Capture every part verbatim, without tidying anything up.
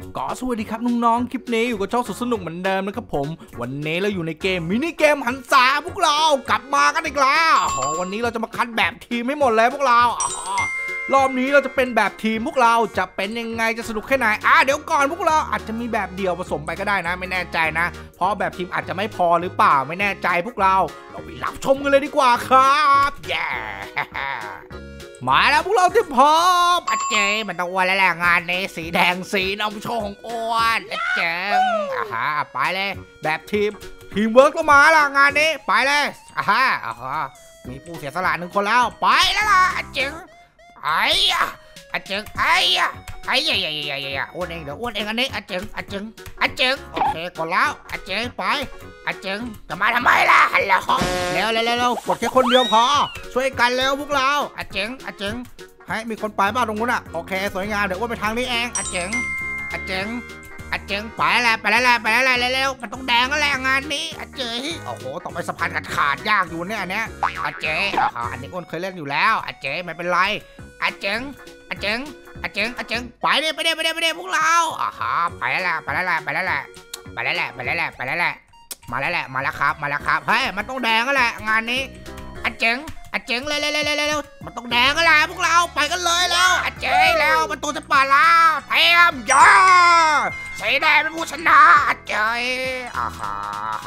ก็สวัสดีครับน้องๆคลิปนี้อยู่กับช่องสุดสนุกเหมือนเดิมนะครับผมวันนี้เราอยู่ในเกมมินิเกมหันษาพวกเรากลับมากันอีกแล้ววันนี้เราจะมาคัดแบบทีมให้หมดเลยพวกเรารอบนี้เราจะเป็นแบบทีมพวกเราจะเป็นยังไงจะสนุกแค่ไหนอ่ะเดี๋ยวก่อนพวกเราอาจจะมีแบบเดี่ยวผสมไปก็ได้นะไม่แน่ใจนะเพราะแบบทีมอาจจะไม่พอหรือเปล่าไม่แน่ใจพวกเราเราไปรับชมกันเลยดีกว่าครับแย่มาแล้วพวกเราที่พร้อมอาเจมันต้องวันแล้วแหละงานนี้สีแดงสีนำโชว์ของอ้วนอาเจงอ่าฮะไปเลยแบบทีมทีมเวิร์กก็มาละงานนี้ไปเลยอ่าฮะอ่าฮะมีผู้เสียสละหนึ่งคนแล้วไปแล้วล่ะอาเจงไอ้อะอาเจงไอ้อะไอ้ยยยยอ้วนเองเดี๋ยวอ้วนเองอันนี้อาเจงอาเจงอาเจงโอเคกดแล้วอาเจงไปอาเจงจะมาทำไมล่ะฮัลโหลเร็วเร็วเร็วกดแค่คนเดียวพอช่วยกันเร็วพวกเราอาเจงอาเจงให้มีคนไปบ้างตรงนู้นอ่ะโอเคสวยงามเดี๋ยวอ้วนไปทางนี้เองอาเจงอาเจงอาเจงไปแล้วไปแล้วไปแล้วเร็วมันต้องแดงแล้วแหละงานนี้อาเจงโอ้โหต้องไปสะพานขาดขาดยากอยู่เนี่ยอันเนี้ยอาเจงอันนี้อ้วนเคยเล่นอยู่แล้วอาเจงไม่เป็นไรอาเจงอาเจงอาเจงอาเจงไปเด้ไปเด้ไปเด้ไปเด้พวกเราอ่าฮะไปแล้วแหละไปแล้วแหละไปแล้วแหละไปแล้วแหละไปแล้วแหละไปแล้วแหละมาแล้วแหละมาแล้วครับมาแล้วครับเฮ้ยมันต้องแดงก็แหละงานนี้อาเจงอาเจงเร็วเร็วเร็วเร็วมันต้องแดงก็แหละพวกเราไปกันเลยแล้วอาเจงแล้วมันตัวจะป่าแล้วเต็มยอสีแดงเป็นผู้ชนะอาเจงอ่าฮะ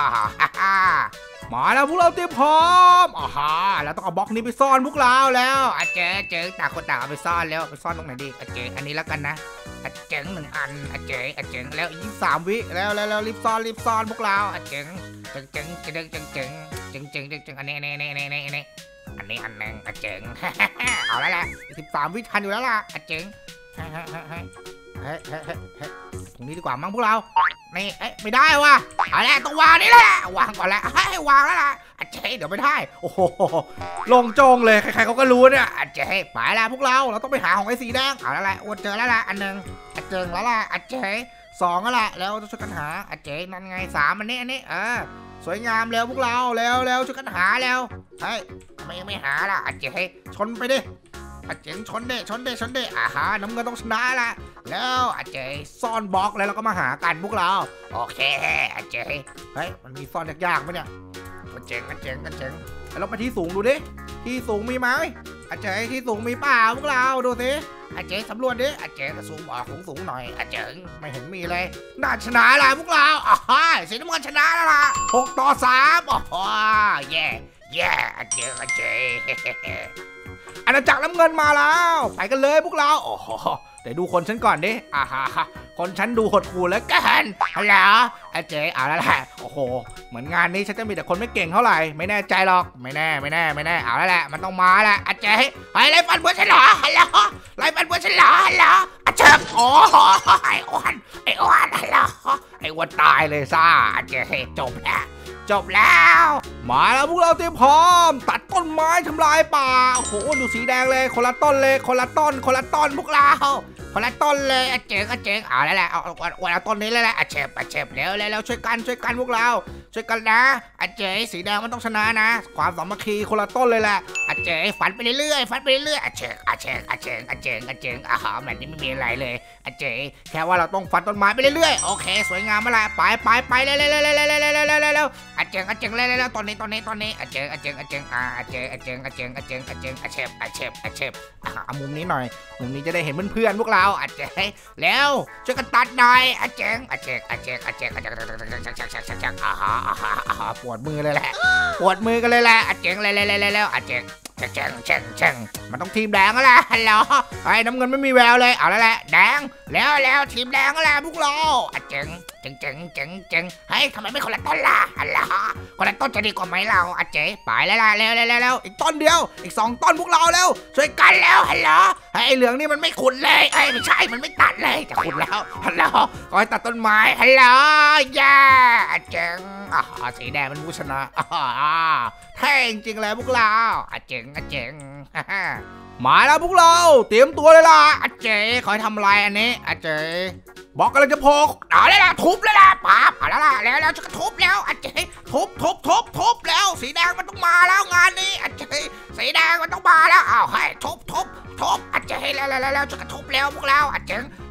มาแล้วพวกเราเตรียมพร้อมอ่าฮะแล้วต้องเอาบล็อกนี้ไปซ่อนพวกเราแล้วอาเจงเจงต่างคนต่างเอาไปซ่อนแล้วไปซ่อนตรงไหนดีอาเจงอันนี้แล้วกันนะอาเจงหนึ่งอันอาเจงอาเจงแล้วยี่สิบสามวิแล้วแล้วแล้วรีบซ่อนรีบซ่อนพวกเราอาเจงเจงเจงเจงเจงเจงเจงเจงเจงเจงอันนี้อันนี้อันนี้อันนี้อันนี้อันนี้อันนึงอาเจงเอาแล้วแหละสิบสามวิทันอยู่แล้วล่ะอาเจงเฮ้ยเฮ้ยเฮ้ยเฮ้ยเฮ้ยเฮ้ยเฮ้ยตรงนี้ดีกว่ามั้งพวกเรานี่เอ๊ะไม่ได้ว่ะเอาละต้องวางนี่แหละวางก่อนแล้วให้วางแล้วล่ะอาเจเดี๋ยวไม่ได้โอ้โหลงโจงเลยใครๆเขาก็รู้เนี่ยอาเจไปแล้วพวกเราเราต้องไปหาของไอ้สีแดงเอาแล้วแหละอวดเจอแล้วล่ะอันหนึ่งอาเจงแล้วล่ะอาเจสองแล้วล่ะแล้วจะช่วยกันหาอาเจนั่นไงสามอันนี้อันนี้เออสวยงามแล้วพวกเราแล้วแล้วช่วยกันหาแล้วเฮ้ยทำไมยังไม่หาล่ะอาเจชนไปดิอาเจงชนเดชนเดชนเดอาหาน้ำเงินต้องชนะละแล้วอาเจซ่อนบล็อกแล้วเราก็มาหากันพวกเราโอเคอาเจเฮ้ยมันมีซ่อนยากๆไหมเนี่ยอาเจงอาเจงอาเจงเราไปที่สูงดูดิที่สูงมีไหมอาเจที่สูงมีเปล่าพวกเราดูสิอาเจสำรวจดิอาเจกระสูงออกสูงหน่อยอาเจงไม่เห็นมีเลยน่าชนะละพวกเราอ๋อสีน้ำเงินชนะแล้วล่ะหกต่อสามอ๋อแย่แย่อาเจอาเจอาณาจักรน้ำเงินมาแล้วไปกันเลยพวกเราโอ้โหเดี๋ยวดูคนฉันก่อนดิอ่าฮะคนฉันดูหดหู่แล้วกันฮัลโหลอาเจเอาแล้วแหละโอ้โหเหมือนงานนี้ฉันจะมีแต่คนไม่เก่งเท่าไหร่ไม่แน่ใจหรอกไม่แน่ไม่แน่ไม่แน่เอาแล้วแหละมันต้องมาแหละอาเจไอ้ไรฟันเพื่อนฉันเหรอฮัลโหลไรฟันเพื่อนฉันเหรอฮัลโหลอาเจโอ้ไอ้อ้วนไอ้อ้วนฮัลโหลไอ้อ้วนตายเลยซ่าอาเจจบแล้วจบแล้วมาแล้วพวกเราเตรียมพร้อมตัดต้นไม้ทำลายป่าโอ้โหดูสีแดงเลยคนละต้นเลยคนละต้นคนละต้นพวกเราคนละต้นเลยอาเจงอาเจงเอาแล้วแหละเอาเอาเอาต้นนี้เลยแหละอาเจบอาเจบเร็วเร็วช่วยกันช่วยกันพวกเราช่วยกันนะอาเจสีแดงมันต้องชนะนะความสามัคคีคนละต้นเลยแหละอาเจฝันไปเรื่อยๆฝันไปเรื่อยๆอาเจงอาเจงอาเจงอาเจงอาเจงอาหารแบบนี้ไม่มีอะไรเลยอาเจแค่ว่าเราต้องฟันต้นไม้ไปเรื่อยๆโอเคสวยงามมาละไปไปไปเร็วเร็วเร็วเร็วเร็วเร็วเร็วเร็วเร็วอาเจงอาเจงเร็วเร็วตอนนี้ตอนนี้ตอนนี้อาเจงอาเจงอาเจงอาอาเจงอาเจงอาเจงอาเจงอาเจงอาเชฟอาเชฟอาเชฟเอามุมนี้หน่อยมุมนี้จะได้เห็นเพื่อนๆพวกเราอาเจงแล้วช่วยกันตัดหน่อยอาเจงอาเจงอาเจงอาเจงอาเจงอาฮะอาฮะอาฮะปวดมือเลยแหละปวดมือกันเลยแหละอาเจงเร็วเร็วเร็วเร็วอาเจงเจงเจงเจงมันต้องทีมแดงแล้วแหละฮัลโหลไอ้น้ำเงินไม่มีแววเลยเอาแล้วแหละแดงแล้วแล้วทีมแดงแล้วพวกเราอาเจงเจงเจงเจงเจงเฮ้ยทำไมไม่คนละต้นล่ะฮัลโหลคนละต้นจะดีกว่าไหมเราอาเจไปแล้วล่ะเร็วเร็วเร็วอีกต้นเดียวอีกสองต้นพวกเราเร็วช่วยกันแล้วฮัลโหลไอ้เหลืองนี่มันไม่ขุดเลยไอ้ไม่ใช่มันไม่ตัดเลยจะขุดแล้วฮัลโหลคอยตัดต้นไม้ฮัลโหลย่าอาเจงอ่าสีแดงมันผู้ชนะอ่าแท้จริงๆแล้วพวกเราอาเจงอาเจงมาแล้วพวกเราเตรียมตัวเลยล่ะอาเจคอยทำอะไรอันนี้อาเจบอกกำลังจะโผล่เอาเลยล่ะทุบเลยล่ะป๊าบเอาแล้วล่ะแล้วแล้วจะทุบแล้วอาเจทุบทุบทุบทุบแล้วสีแดงมันต้องมาแล้วงานนี้อาเจสีแดงมันต้องมาแล้วอ้าวให้ทุบทุบทุบอาเจแล้วแล้วแล้วจะกระทุบแล้วพวกเราอาเจ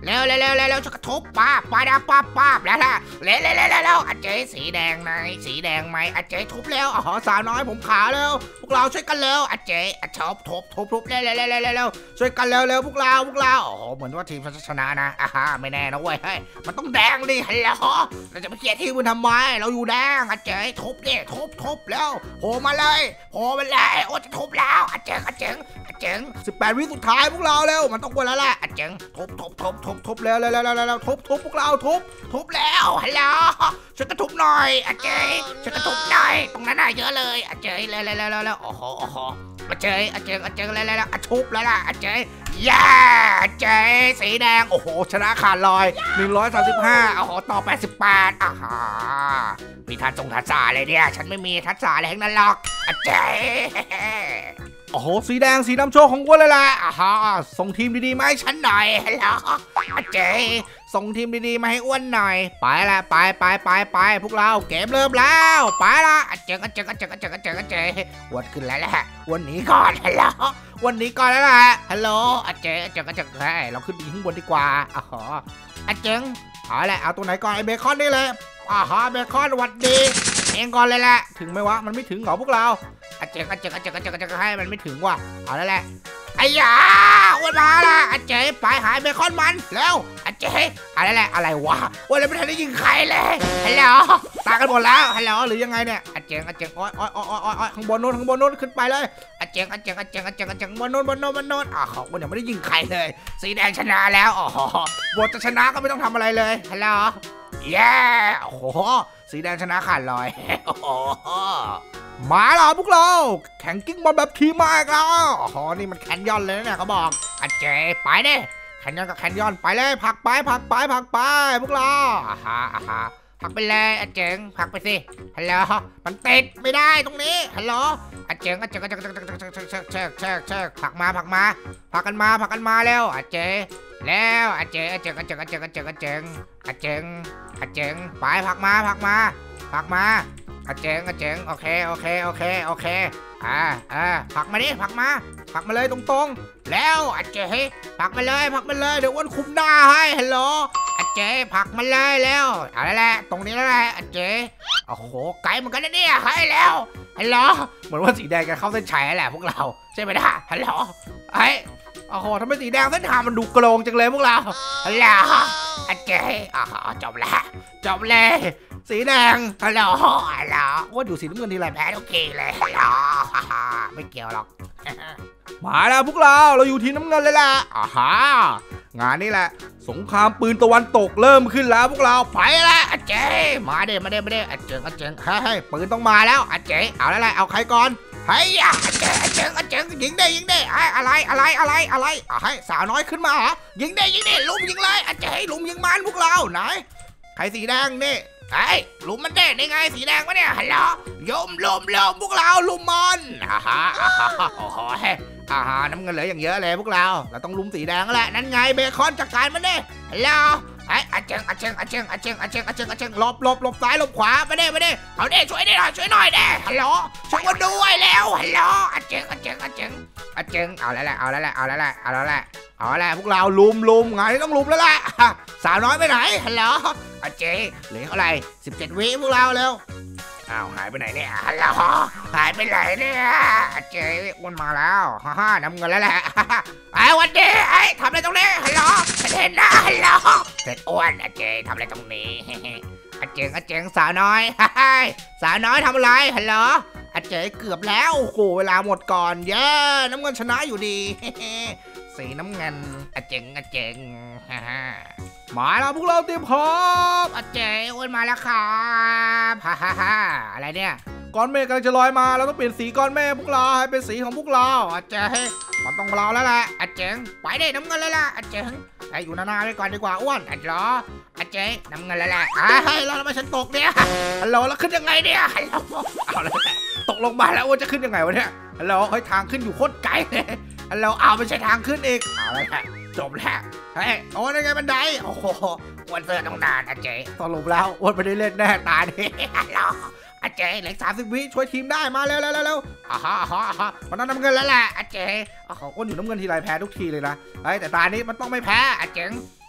เร็วเร็วเร็วเร็วจะกระทบป้าป้าดาป้าป้าแล้วล่ะเร็วเร็วเร็วเร็วอาเจสีแดงไหนสีแดงไหมอาเจทุบเร็วอ๋อสาวน้อยผมขาเร็วพวกเราช่วยกันเร็วอาเจอาชอบทุบทุบทุบเร็วเร็วเร็วเร็วเร็วช่วยกันเร็วเร็วพวกเราพวกเราโอ้โหเหมือนว่าทีมชนะนะอ่าฮะไม่แน่นะเว้ยมันต้องแดงดิฮัลโหลเราจะไปเกลียดทีมมันทำไมเราอยู่แดงอาเจทุบดิทุบทุบแล้วโผล่มาเลยโผล่มาเลยโอ้จะทุบแล้วอาเจอาเจอาเจสิบแปดวิสุดท้ายพวกเราเร็วมันต้องกวนแล้วแหละอาเจทุบทุบทุบทุบทุบเร็วเร็วเร็วเร็วทุบทุบพวกเราทุบทุบแล้วฮัลโหลช่วยกันทุบหน่อยอาเจช่วยกันทุบหน่อยตรงนั้นน่ะเยอะเลยอาเจเร็วเร็วเร็วเร็วโอ้โหโอ้โหอาเจอาเจอาเจเร็วเร็วเร็วทุบแล้วล่ะอาเจย่าอาเจสีแดงโอ้โหชนะขาดลอยหนึ่งร้อยสามสิบห้าโอ้โหต่อแปดสิบแปดอ่าฮะมีทัศน์ทรงทัศน์อะไรเนี่ยฉันไม่มีทัศน์อะไรทั้งนั้นหรอกอาเจโอ้โหสีแดงสีน้ำโชคของอ้วนเลยล่ะอ่าฮะส่งทีมดีๆมาให้ฉันหน่อยฮัลโหลอาเจส่งทีมดีๆมาให้อ้วนหน่อยไปละไปไปไปไปพวกเราเกมเริ่มแล้วไปละอาเจอาเจอาเจอาเจอาเจอาเจอ้วนขึ้นแล้วแหละวันนี้ก่อนฮัลโหลวันนี้ก่อนแล้วแหละฮัลโหลอาเจอาเจอาเจให้เราขึ้นไปข้างบนดีกว่าอ๋ออาเจเอาแหละเอาตัวไหนก่อนไอเบคอนนี่เลยอ๋อเบคอนวัดดีเองก่อนเลยแหละถึงไหมวะมันไม่ถึงเหรอพวกเราอาเจอาเจอาเจอาเจอาเจให้มันไม่ถึงว่ะเอาแล้วแหละไอ้ยาอ้วนมาละอาเจไปหายเบคอนมันแล้วอาเจอะไรแหละอะไรวะอ้วนเลยไม่ทันได้ยิงใครเลยฮัลโหลตายกันหมดแล้วฮัลโหลหรือยังไงเนี่ยอาเจอาเจอ้อยอ้อยอ้อยอ้อยอ้อยข้างบนโน้นข้างบนโน้นขึ้นไปเลยอาเจอาเจอาเจอาเจอาเจบนโน้นบนโน้นบนโน้นอ๋ออ้วนยังไม่ได้ยิงใครเลยสีแดงชนะแล้วอ๋อบทจะชนะก็ไม่ต้องทำอะไรเลยฮัลโหลเย้โอ้โหสีแดงชนะขาดลอยโอ้โหมาแล้วพวกเราแข่งกิ้งบอลแบบทีมมากแล้วอ๋อนี่มันแคนยอนเลยเนี่ยเขาบอกอาเจไปเด้แคนยอนกับแคนยอนไปเลยผักไปผักไปผักไปพวกเราอ่าฮะอ่าฮะผักไปเลยอาเจงผักไปสิฮัลโหลมันติดไม่ได้ตรงนี้ฮัลโหลอาเจงอาเจงอาเจงอาเจงอาเจงอาเจงเชิกเชิกเชิกผักมาผักมาผักกันมาผักกันมาแล้วอาเจแล้วอาเจอาเจงอาเจงอาเจงอาเจงอาเจงอาเจงอาเจงไปผักมาผักมาผักมาอาเจงอาเจงโอเคโอเคโอเคโอเคอ่าอ่าผักมาดิผักมาผักมาเลยตรงๆแล้วอาเจผักมาเลยผักมาเลยเดี๋ยวอ้วนคุมหน้าให้ฮัลโหลอาเจผักมาเลยแล้วอะไรแหละตรงนี้แล้วแหละอาเจโอ้โหไกลเหมือนกันนะเนี่ยให้แล้วฮัลโหลเหมือนว่าสีแดงจะเข้าเส้นชัยแหละพวกเราใช่ไหมนะฮัลโหลไอ้โอ้โหทำไมสีแดงเส้นทางมันดูโกงจังเลยพวกเราฮัลโหลอาเจอ๋อจบแล้วจบเลยสีแดงฮัลโหลฮัลโหลว่าดูสีน้ำเงินทีไรแพ้ทุกทีเลยฮัลโหลไม่เกี่ยวหรอกมาแล้วพวกเราเราอยู่ทีน้ำเงินเลยแหละอ่าฮะงานนี้แหละสงครามปืนตะวันตกเริ่มขึ้นแล้วพวกเราไปแล้วอาเจมาเด้มาเด้มาเด้อาเจอาเจเฮ้ยปืนต้องมาแล้วอาเจเอาแล้วแหละเอาใครก่อนเฮ้ยอาเจอาเจอาเจยิงได้ยิงได้อะไรอะไรอะไรอะไรให้สาวน้อยขึ้นมาเหรอยิงได้ยิงได้ลุมยิงเลยอาเจลุมยิงมันพวกเราไหนใครสีแดงนี่ไอ้ลุมมันเด้ได้ไงสีแดงวะเนี่ยฮัลโหลยมลมลมพวกเราลุมมันอ่าฮะอ่าฮะโอ้โหอ่าฮะน้ำเงินเหลืออย่างเยอะเลยพวกเราเราต้องลุมสีแดงแหละนั่นไงเบคอนจัดการมันเด้ฮัลโหลไอ้อาเจงอาเจงอาเจงอาเจงอาเจงอาเจงอาเจงหลบหลบหลบซ้ายหลบขวาไปเด้ไปเด้เอาเด้ช่วยได้หน่อยช่วยหน่อยเด้ฮัลโหลช่วยกันด้วยแล้วฮัลโหลอาเจงอาเจงอาเจงอาเจงเอาแล้วแหละเอาแล้วแหละเอาแล้วแหละเอาแล้วแหละเอาแล้วพวกเราลุมลุมงานนี้ต้องลุมแล้วแหละสาวน้อยไปไหนฮัลโหลอาเจเหลือเท่าไหร่สิบเจ็ดวิพวกเราเร็วอ้าวหายไปไหนเนี่ยฮัลโหลหายไปไหนเนี่ยอาเจอ้วนมาแล้วฮ่าฮ่าน้ำเงินแล้วแหละไอ้วันดีไอ้ทำอะไรตรงนี้ฮัลโหลเห็นนะฮัลโหลเสร็จอ้วนอาเจทำอะไรตรงนี้อาเจงอาเจงสาวน้อยสาวน้อยทำอะไรฮัลโหลอาเจเกือบแล้วโอ้โหเวลาหมดก่อนเย้น้ำเงินชนะอยู่ดีสีน้ำเงินอาเจงอาเจงมาแล้วพวกเราเตรียมพร้อมอาเจอ้วนมาแล้วครับฮ่าฮ่าฮ่าอะไรเนี่ยก้อนเมฆกำลังจะลอยมาเราต้องเปลี่ยนสีก้อนเมฆพวกเราให้เป็นสีของพวกเราอาเจมันต้องเราแล้วแหละอาเจงไปได้น้ำเงินเลยล่ะอาเจงไอ้อยู่นานๆไปก่อนดีกว่าอ้วนอาเจอาเจน้ำเงินแล้วแหละเฮ้ยเราทำไมฉันตกเนี่ยฮัลโหลแล้วขึ้นยังไงเนี่ยฮัลโหลเอาเลยตกลงมาแล้วอ้วนจะขึ้นยังไงวะเนี่ยฮัลโหลเฮ้ยทางขึ้นอยู่โคตรไกลเลยฮัลโหลเอาไม่ใช่ทางขึ้นอีกเอาเลยจบแล้วเฮ้ยโอ้ยยังไงบันไดโอ้โหอ้วนเสือต้องนานอาเจสรุปแล้วอ้วนไม่ได้เล่นแน่ตาดิฮัลโหลอาเจเหลือสามสิบวิช่วยทีมได้มาเร็วเร็วเร็วอ่าฮะอ่าฮะอ่าฮะมันต้องน้ำเงินแล้วแหละอาเจอ๋ออ้วนอยู่น้ำเงินทีไรแพ้ทุกทีเลยนะเฮ้ยแต่ตานี้มันต้องไม่แพ้อาเจง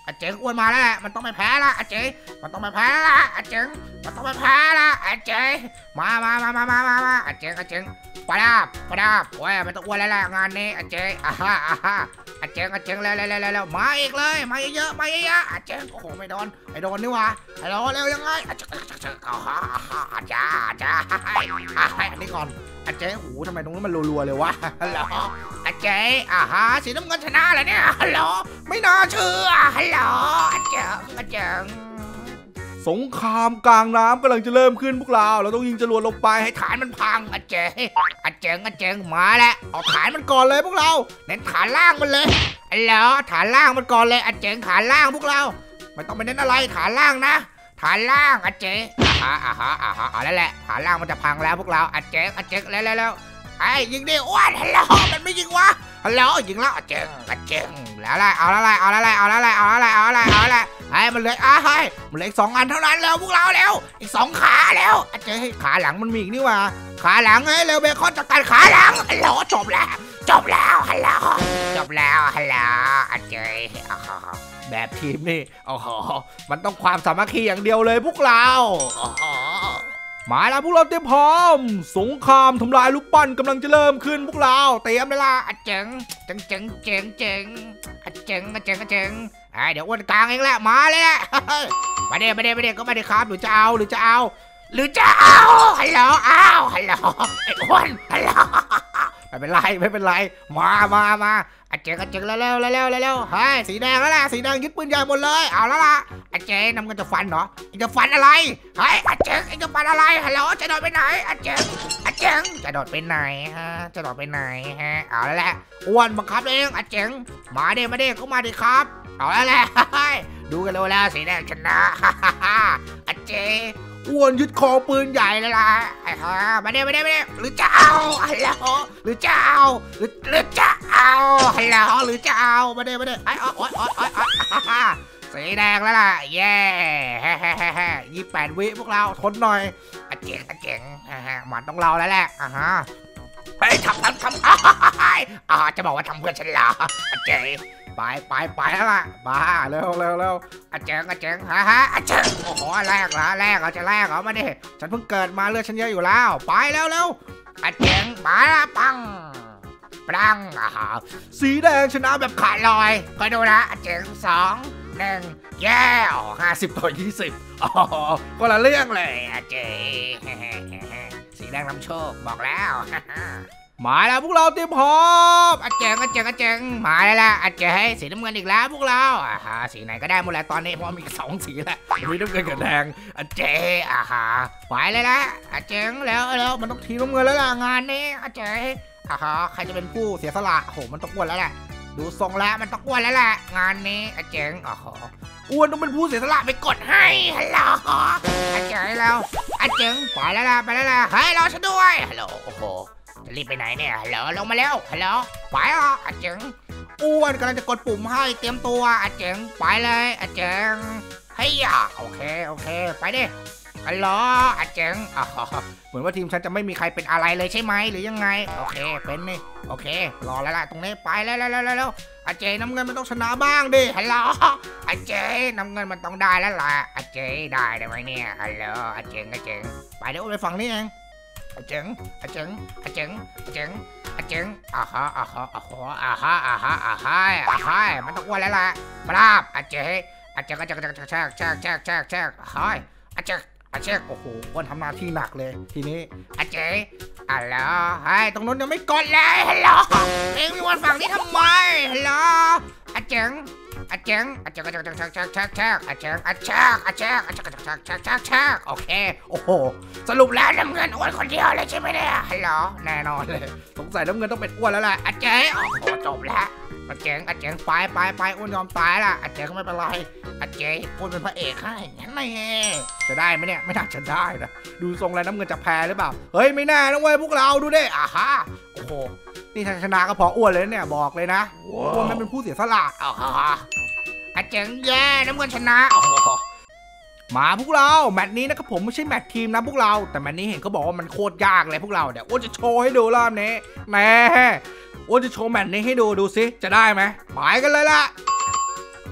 อาเจ๋งอ้วนมาแล้วแหละมันต้องไม่แพ้ละอาเจ๋งมันต้องไม่แพ้ละอาเจ๋งมันต้องไม่แพ้ละอาเจ๋งมามามามามามามาอาเจ๋งอาเจ๋งปะดาบปะดาบโอ้ยมันต้องอ้วนแล้วแหละงานนี้อาเจ๋งอ่าฮะอ่าฮะอาเจ๋งอาเจ๋งแล้วแล้วแล้วแล้วมาอีกเลยมาเยอะมาเยอะอาเจ๋งโอ้โหไม่โดนไม่โดนนี่วะไอ้โดนเร็วยังไงอาเจ๋งอาเจ๋งอ่าฮะอ่าฮะอาจ้าจ้าให้อันนี้ก่อนอาเจ๋งโอ้โหทำไมตรงนี้มันรัวๆเลยวะฮัลโหลอาเจ๋งอ่าฮะสีน้ำเงินชนะเลยเนี่ยฮัลโหลไม่น่าเชื่อฮัลโหลอาเจ๋งอาเจ๋งสงครามกลางน้ำกำลังจะเริ่มขึ้นพวกเราเราต้องยิงจรวดลงไปให้ฐานมันพังอาเจ๋งอาเจ๋งอาเจ๋งมาแล้วเอาฐานมันก่อนเลยพวกเราเน้นฐานล่างมันเลยฮัลโหลฐานล่างมันก่อนเลยอาเจ๋งฐานล่างพวกเราไม่ต้องไปเน้นอะไรฐานล่างนะฐานล่างอาเจ๋งอ่าฮะอ่าฮะอ่าฮะเอาแล้วแหละฐานล่างมันจะพังแล้วพวกเราอาเจ๋งอาเจ๋งแล้วแล้วแล้วไอ้ยิงดิอ้วนฮัลโหลมันไม่ยิงวะฮัลโหลยิงแล้วอาเจ๋งอาเจ๋งแล้วอะไรเอาแล้วอะไรเอาแล้วอะไรเอาแล้วอะไรเอาแล้วอะไรเอาแล้วอะไรเอาแล้วไอ้มันเลยอ้าให้มันเลยสองอันเท่านั้นแล้วพวกเราแล้วอีกสองขาแล้วอาเจ๋งขาหลังมันมีอีกนี่ว่าขาหลังให้เร็วเบคอนจัดการขาหลังฮัลโหลจบแล้วจบแล้วฮัลโหลจบแล้วฮัลโหลอาเจ๋งแบบทีมนี่โอ้โหมันต้องความสามัคคีอย่างเดียวเลยพวกเราโอ้โหมาแล้วพวกเราเตรียมพร้อมสงครามทำลายลูกปั้นกำลังจะเริ่มขึ้นพวกเราเตรียมเวลาอาเจ๋งเจ๋งเจ๋งเจ๋งเจ๋งอาเจ๋งอาเจ๋งอาเจ๋งไอเดี๋ยวอ้วนกลางเองแหละมาเลยแหละมาเดี๋ยวมาเดี๋ยวมาเดี๋ยวก็มาเดี๋ยวครับหรือจะเอาหรือจะเอาหรือจะเอาฮัลโหลอ้าวฮัลโหลไอ้อ้วนฮัลโหลไม่เป็นไรไม่เป็นไรมามามาอาเจ๋งอาเจ๋งเร็วเร็วเร็วเร็วเฮ้ยสีแดงแล้วล่ะสีแดงยึดปืนใหญ่หมดเลยเอาแล้วล่ะอาเจ๋งนำเงินจะฟันเหรอจะฟันอะไรเฮ้ยอาเจ๋งจะฟันอะไรฮัลโหลจะโดดไปไหนอาเจ๋งอาเจ๋งจะโดดไปไหนฮะจะโดดไปไหนฮะเอาแล้วแหละอ้วนบังคับเองอาเจ๋งมาเด้มาเด้ก็มาดิครับเอาแล้วแหละดูกันเลยแล้วสีแดงชนะอาเจ๋งอ้วนยึดคอปืนใหญ่เลยล่ะไอ้ฮะมาเด้มาเด้มาเด้หรือจะเอาฮัลโหลหรือจะเอาหรือหรือจะเอาฮัลโหลหรือจะเอามาเด้มาเด้ไอ้อ๋ออ๋ออ๋ออ๋อสีแดงแล้วล่ะเย่ฮ่าฮ่าฮ่าฮ่ายี่แปดวิพวกเราทนหน่อยอาเจ๋งอาเจ๋งมันต้องเราแล้วแหละอ่าฮะไปทำทำทำอ่าจะบอกว่าทำเพื่อฉันเหรออาเจ๋งไปไปไปแล้วล่ะมาเร็วเร็วเร็วอาเจ๋งอาเจ๋งฮ่าฮ่าอาเจ๋งโอ้โหแรกละแรกเราจะแรกเหรอมาดิฉันเพิ่งเกิดมาเลือดฉันเยอะอยู่แล้วไปเร็วเร็วอาเจ๋งมาละปังปังอ่าสีแดงชนะแบบขาดลอยคอยดูนะอาเจ๋งสองหนึ่งแย่อ๋อห้าสิบต่อยี่สิบอ๋อคนละเรื่องเลยอาเจ๋งสีแดงนำโชคบอกแล้วมาแล้วพวกเราเตรียมพร้อมอาเจ๋งอาเจ๋งอาเจ๋งมาแล้วล่ะอาเจ๋งสีน้ำเงินอีกแล้วพวกเราอ่าฮะสีไหนก็ได้หมดแล้วตอนนี้เพราะมีสองสีแหละมีน้ำเงินกับแดงอาเจ๋งอ่าฮะไปเลยละอาเจ๋งแล้วแล้วมันต้องทีน้ำเงินแล้วล่ะงานนี้อาเจ๋งอ่าฮะใครจะเป็นผู้เสียสละโหมันต้องอ้วนแล้วแหละดูทรงแล้วมันต้องอ้วนแล้วแหละงานนี้อาเจ๋งอ่าฮะอ้วนต้องเป็นผู้เสียสละไปกดให้ฮัลโหลอาเจ๋งแล้วอาเจ๋งไปแล้วล่ะไปแล้วล่ะให้เราฉันด้วยฮัลโหลโอ้โหจะรีบไปไหนเนี่ยฮัลโหลลงมาแล้วฮัลโหลไปอ่ะอาเจ๋งอ้วนกำลังจะกดปุ่มให้เตรียมตัวอาเจ๋งไปเลยอาเจ๋งเฮ้ยอ่ะโอเคโอเคไปดิฮัลโหลอาเจ๋งอ๋อเหมือนว่าทีมฉันจะไม่มีใครเป็นอะไรเลยใช่ไหมหรือยังไงโอเคเป็นนี่โอเครอแล้วล่ะตรงนี้ไปแล้วแล้วแล้วแล้วอาเจ๋งน้ำเงินมันต้องชนะบ้างดิฮัลโหลอาเจ๋งน้ำเงินมันต้องได้แล้วล่ะอาเจ๋งได้ได้ไหมเนี่ยฮัลโหลอาเจ๋งอาเจ๋งไปเดี๋ยวไปฟังนี่เองอาเจ๋งอาเจ๋งอาเจ๋งอาเจ๋งอาเจ๋งอ่าฮะอ่าฮะอ่าฮะอ่าฮะอ่าฮะอ่าฮะอ่าฮะมันต้องอ้วนแล้วล่ะปราบอาเจ๋งอาเจ๋งอาเจ๋งอาเจ๋งแช่แช่แช่แช่แช่ฮะอาเจ๋งอาเจ๋งโอ้โหอ้วนทำหน้าที่หนักเลยทีนี้อาเจ๋งอ่ะแล้วไอ้ตรงนู้นยังไม่กดเลยฮัลโหลเอ็งมีวันฝั่งนี้ทำไมฮัลโหลอาเจ๋งอาเจ๋งอาเจ๋งอาเจ๋งอาเจ๋งอาเจ๋งอาเจ๋งอาเจ๋งอาเจ๋งอาเจ๋งอาเจ๋งอาเจ๋งอาเจ๋งอาเจ๋งโอเคโอ้โหสรุปแล้วน้ำเงินอ้วนคนเดียวเลยใช่ไหมเนี่ยฮัลโหลแน่นอนเลยสงสัยน้ำเงินต้องเป็นอ้วนแล้วแหละอาเจ๋งโอ้โหจบแล้วอาเจ๋งอาเจ๋งไปไปไปอ้วนยอมตายละอาเจ๋งไม่เป็นไรอาเจ๋งอ้วนเป็นพระเอกให้งั้นไงจะได้ไหมเนี่ยไม่น่าจะได้นะดูทรงแล้วน้ำเงินจะแพ้หรือเปล่าเฮ้ยไม่แน่นะเว้ยพวกเราดูดิอ่าฮะโอ้โหนี่ถ้าชนะก็พออ้วนเลยเนี่ยบอกเลยนะอ้วนมันเป็นผู้เสียสละอ่าฮะอาเจ๋งแย่น้ำเงินชนะโอ้โหมาพวกเราแมตช์นี้นะครับผมไม่ใช่แมตช์ทีมนะพวกเราแต่แมตช์นี้เห็นเขาบอกว่ามันโคตรยากเลยพวกเราเดี๋ยวอ้วนจะโชว์ให้ดูรอบนี้แม่อ้วนจะโชว์แมตช์นี้ให้ดูดูซิจะได้ไหมไปกันเลยล่ะ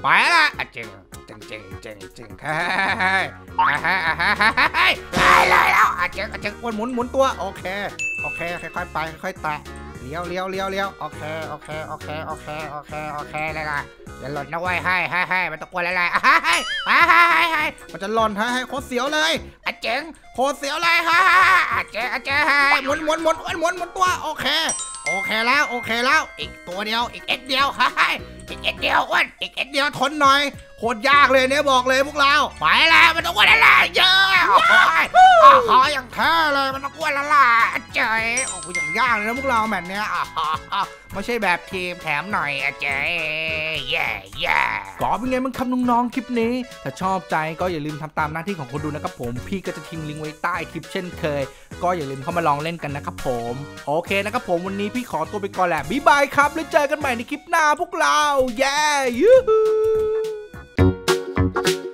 ไปละเจ๋งเจ๋งเจ๋งเจ๋งเจ๋งเฮ้ยเฮ้ยเฮ้ยเฮ้ยเฮ้ยเลยแล้วเจ๋งเจ๋งหมุนหมุนตัวโอเคโอเคค่อยๆไปค่อยๆแตะเลี้ยวเลี้ยวเลี้ยวเลี้ยวโอเคโอเคโอเคโอเคโอเคโอเคเลยล่ะอย่าหล่นนะเว้ยให้ให้ให้มันตะโกนอะไรให้ให้ให้ให้มันจะหล่นให้ให้โคตรเสียวเลยเจ๋งโคตรเสียวเลยให้เจ๋งเจ๋งหมุนหมุนหมุนหมุนหมุนหมุนตัวโอเคโอเคแล้วโอเคแล้วอีกตัวเดียวอีกเอ็ดเดียวให้อีกเอ็ดเดียวอ้วนอีกเอ็ดเดียวทนหน่อยโคตรยากเลยเนี่ยบอกเลยพวกเราไปแล้วมันต้องอ้วนอะไรเยอะขออย่างแท้เลยมันต้องอ้วนละล่ะเจ๋ยโอ้ยอย่างยากเลยนะพวกเราแบบเนี้ยไม่ใช่แบบทีมแถมหน่อยเจ๋ยแย่แย่ก็เป็นไงบ้างครับน้องๆคลิปนี้ถ้าชอบใจก็อย่าลืมทำตามหน้าที่ของคนดูนะครับผมพี่ก็จะทิ้งลิงก์ไว้ใต้คลิปเช่นเคยก็อย่าลืมเข้ามาลองเล่นกันนะครับผมโอเคนะครับผมวันนี้พี่ขอตัวไปก่อนแหละบ๊ายบายครับแล้วเจอกันใหม่ในคลิปหน้าพวกเราแย่ยู